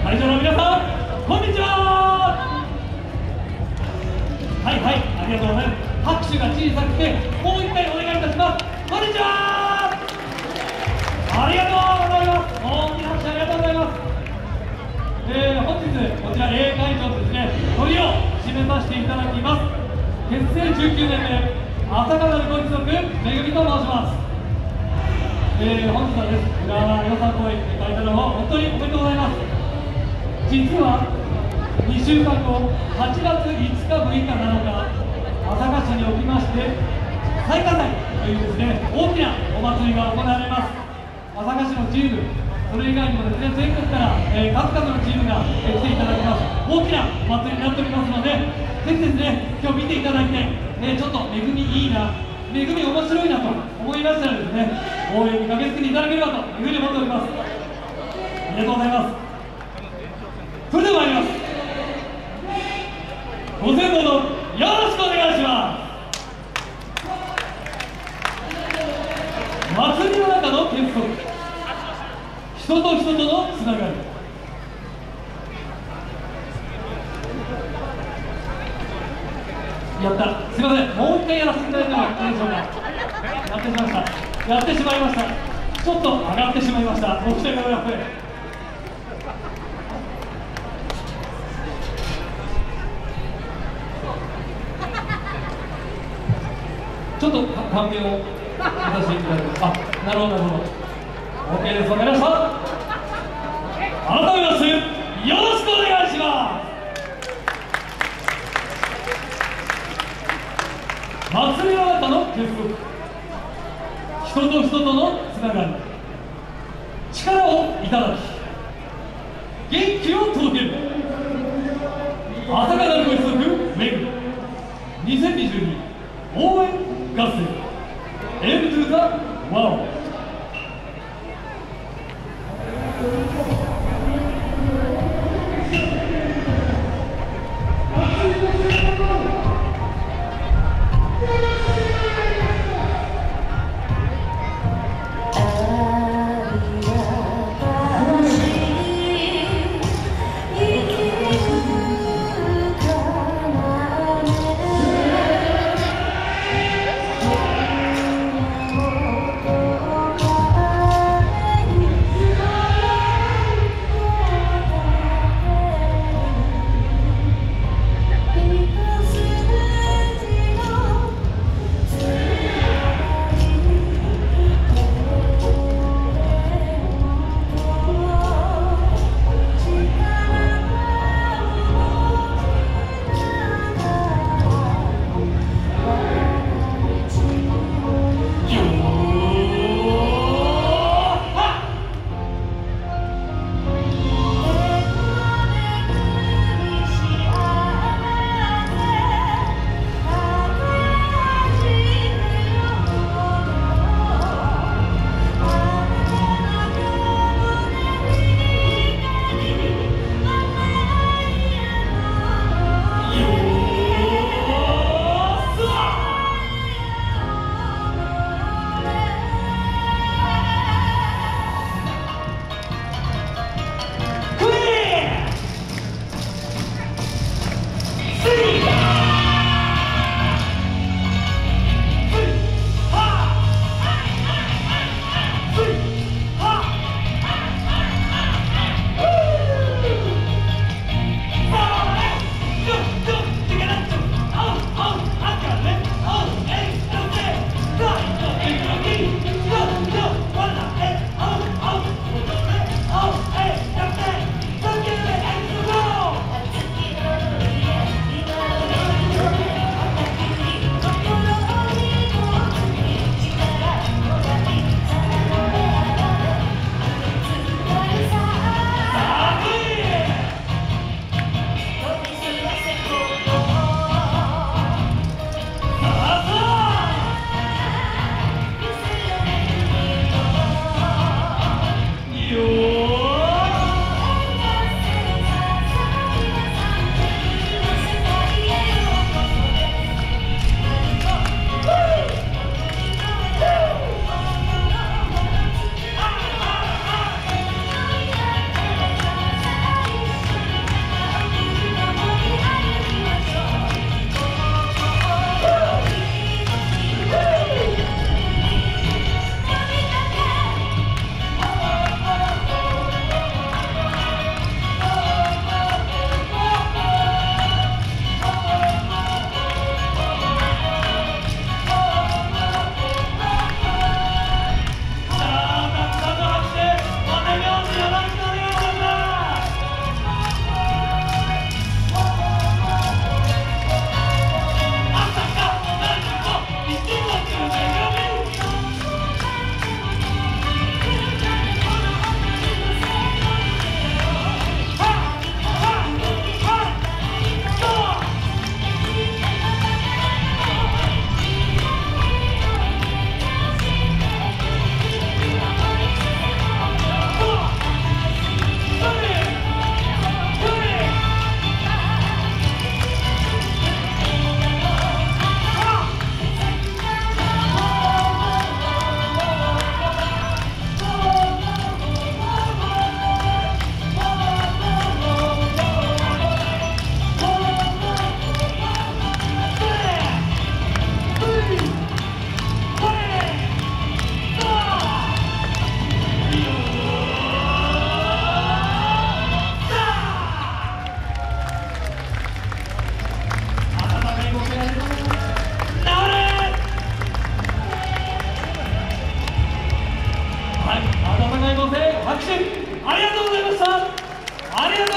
会場の皆さん、こんにちは。はいはい、ありがとうございます。拍手が小さくて、もう一回お願いいたします。こんにちは。ありがとうございます。大きな拍手ありがとうございます。本日こちら A 会場ですね、トリを締めさせていただきます。結成19年目、朝霞なるご一族めぐみと申します。本日はです、浦和よさこい会場の方、本当におめでとうございます。実は2週間後、8月5日、6日、7日、朝霞市におきまして彩花祭というですね、大きなお祭りが行われます。朝霞市のチーム、それ以外にもですね、全国から、数々のチームが、来ていただきます。大きなお祭りになっておりますので、ぜひですね、今日見ていただいて、ちょっとめぐみいいな、めぐみ面白いなと思いましたらですね、応援に駆けつけていただければというふうに思っております。ありがとうございます。それでは参ります。ご清聴のよろしくお願いします。祭りの中の結束、人と人とのつながり。やった、すいません、もう一回やらせていただいてもいいでしょうか。やってしまいました。ちょっと上がってしまいました。申し訳ございません。ちょっと勘弁をさせていただきます。あ、なるほどなるほど。OK です。わかりました。改めましてよろしくお願いします。祭りの中の結束、人と人とのつながり、力をいただき元気を届ける朝霞なるご一族めぐみ2022応援合戦 Aim to the World。 ありがとう